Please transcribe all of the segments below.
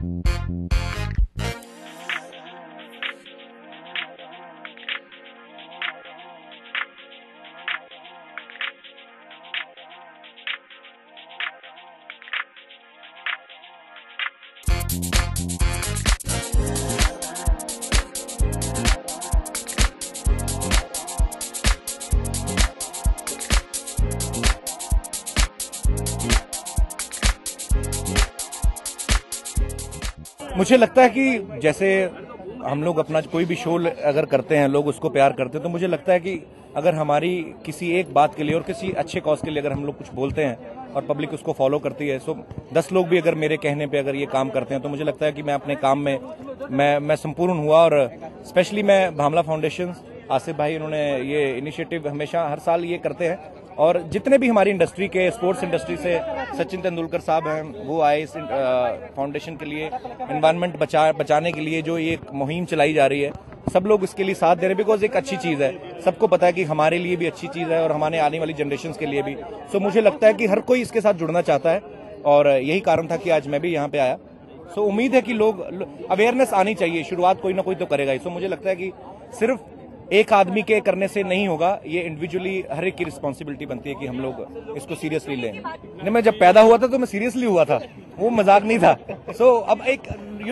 मुझे लगता है कि जैसे हम लोग अपना कोई भी शो अगर करते हैं, लोग उसको प्यार करते हैं, तो मुझे लगता है कि अगर हमारी किसी एक बात के लिए और किसी अच्छे कॉज के लिए अगर हम लोग कुछ बोलते हैं और पब्लिक उसको फॉलो करती है, सो 10 लोग भी अगर मेरे कहने पे अगर ये काम करते हैं, तो मुझे लगता है कि मैं अपने काम में मैं संपूर्ण हुआ। और स्पेशली मैं भामला फाउंडेशन, आसिफ भाई, उन्होंने ये इनिशिएटिव हमेशा हर साल ये करते हैं, और जितने भी हमारी इंडस्ट्री के, स्पोर्ट्स इंडस्ट्री से सचिन तेंदुलकर साहब हैं, वो आए इस फाउंडेशन के लिए, एनवायरनमेंट बचाने के लिए जो ये मुहिम चलाई जा रही है, सब लोग इसके लिए साथ दे रहे हैं, बिकॉज एक अच्छी चीज है। सबको पता है कि हमारे लिए भी अच्छी चीज है और हमारे आने वाली जनरेशन के लिए भी। सो मुझे लगता है कि हर कोई इसके साथ जुड़ना चाहता है, और यही कारण था कि आज मैं भी यहाँ पे आया। सो उम्मीद है कि लोग अवेयरनेस आनी चाहिए, शुरुआत कोई ना कोई तो करेगा ही। सो मुझे लगता है कि सिर्फ एक आदमी के करने से नहीं होगा, ये इंडिविजुअली हर एक की रिस्पॉन्सिबिलिटी बनती है कि हम लोग इसको सीरियसली लें। नहीं, मैं जब पैदा हुआ था तो मैं सीरियसली हुआ था, वो मजाक नहीं था। सो अब एक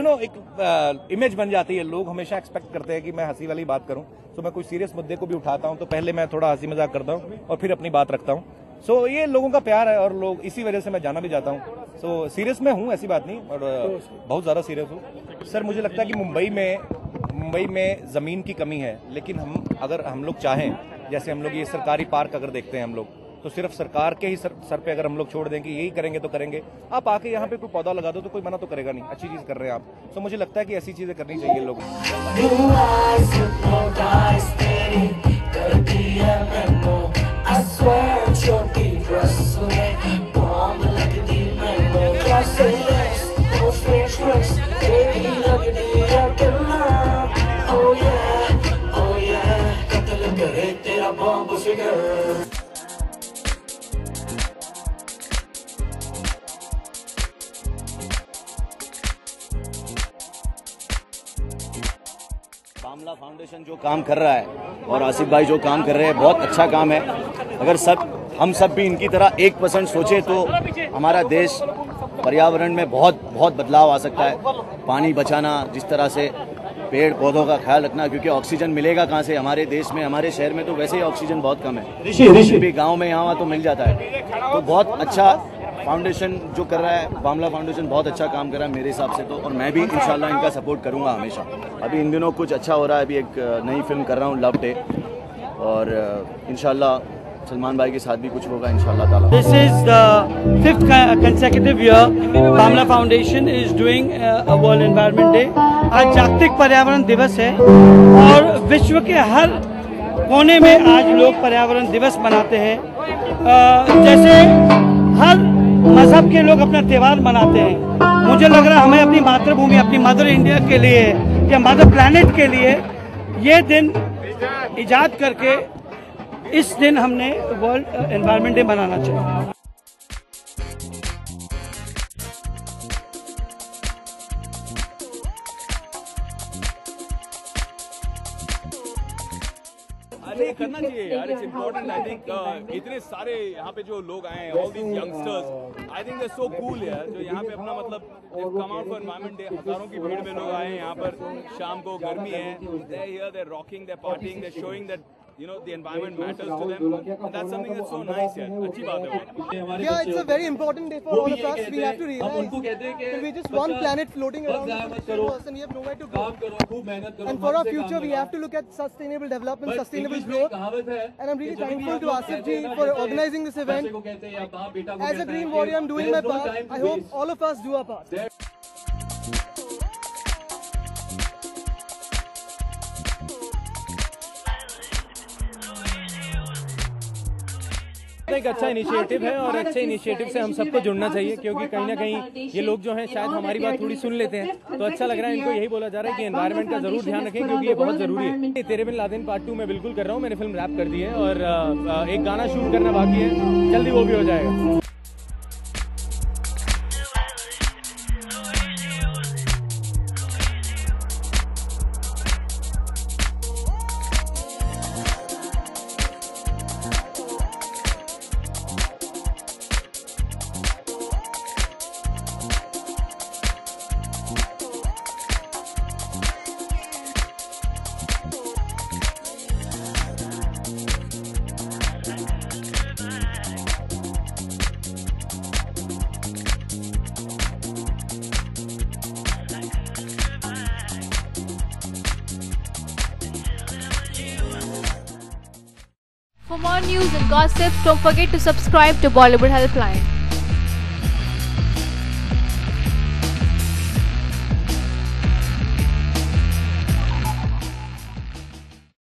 एक इमेज बन जाती है, लोग हमेशा एक्सपेक्ट करते हैं कि मैं हंसी वाली बात करूं। सो मैं कोई सीरियस मुद्दे को भी उठाता हूं तो पहले मैं थोड़ा हंसी मजाक करता हूं और फिर अपनी बात रखता हूं। सो ये लोगों का प्यार है और लोग इसी वजह से मैं जाना भी चाहता हूं। सो सीरियस में हूं, ऐसी बात नहीं, और बहुत ज्यादा सीरियस हूं। सर मुझे लगता है कि मुंबई में जमीन की कमी है, लेकिन अगर हम लोग चाहें, जैसे हम लोग ये सरकारी पार्क अगर देखते हैं हम लोग, तो सिर्फ सरकार के ही सर पे अगर हम लोग छोड़ दें कि यही करेंगे तो करेंगे। आप आके यहाँ पे कोई पौधा लगा दो तो कोई मना तो करेगा नहीं, अच्छी चीज कर रहे हैं आप। तो मुझे लगता है कि ऐसी चीजें करनी चाहिए लोगों भामला फाउंडेशन जो काम कर रहा है और आसिफ भाई जो काम कर रहे हैं, बहुत अच्छा काम है। अगर हम सब भी इनकी तरह 1% सोचे तो हमारा देश पर्यावरण में बहुत बदलाव आ सकता है। पानी बचाना, जिस तरह से पेड़ पौधों का ख्याल रखना, क्योंकि ऑक्सीजन मिलेगा कहाँ से हमारे देश में, हमारे शहर में तो वैसे ही ऑक्सीजन बहुत कम है, भी गाँव में यहाँ तो मिल जाता है। तो बहुत अच्छा फाउंडेशन जो कर रहा है, भामला फाउंडेशन बहुत अच्छा काम कर रहा है मेरे हिसाब से तो, और मैं भी इंशाल्लाह इनका सपोर्ट करूंगा हमेशा। अभी इन दिनों कुछ अच्छा हो रहा है, अभी एक नई फिल्म कर रहा हूँ, लव डे, और इंशाल्लाह सलमान भाई के साथ भी कुछ होगा इंशाल्लाह ताला। This is the 5th consecutive year Bhamla foundation is doing a World Environment Day। आज जागतिक पर्यावरण दिवस है और विश्व के हर कोने में आज लोग पर्यावरण दिवस मनाते हैं। जैसे हर मजहब के लोग अपना त्योहार मनाते हैं, मुझे लग रहा है हमें अपनी मातृभूमि, अपनी मदर इंडिया के लिए या मदर प्लैनेट के लिए ये दिन इजाद करके इस दिन हमने वर्ल्ड एनवायरनमेंट डे मनाना चाहिए। अरे करना चाहिए यार, इट्स इम्पोर्टेंट। आई थिंक इतने सारे यहाँ पे जो लोग आए हैं, all these youngsters, I think they so cool यार, जो यहाँ पे अपना मतलब come out for environment day, हजारों की भीड़ में लोग आए हैं यहाँ पर। शाम को गर्मी है, they here, they rocking, they partying, they showing that the environment matters to them, and that's something that's so nice यार, अच्छी बात है। Yeah, it's a very important day for all of us. We have to realize that we're just one planet floating around and we have nowhere to go. And for our future, we have to look at sustainable development, sustainable growth. And I'm really thankful to Asif ji for organizing this event. As a green warrior, I'm doing my part. I hope all of us do our part. एक अच्छा initiative है और अच्छे initiative से हम सबको जुड़ना चाहिए, क्योंकि कहीं ना कहीं ये लोग जो हैं शायद हमारी बात थोड़ी सुन लेते हैं, तो अच्छा लग रहा है। इनको यही बोला जा रहा है कि एनवायरनमेंट का जरूर ध्यान रखें, क्योंकि ये बहुत जरूरी है। तेरे बिन लादेन पार्ट 2 मैं बिल्कुल कर रहा हूँ, मैंने फिल्म रैप कर दी है और एक गाना शूट करना बाकी है, जल्दी वो भी हो जाएगा। For more news and gossip, don't forget to subscribe to Bollywood Helpline.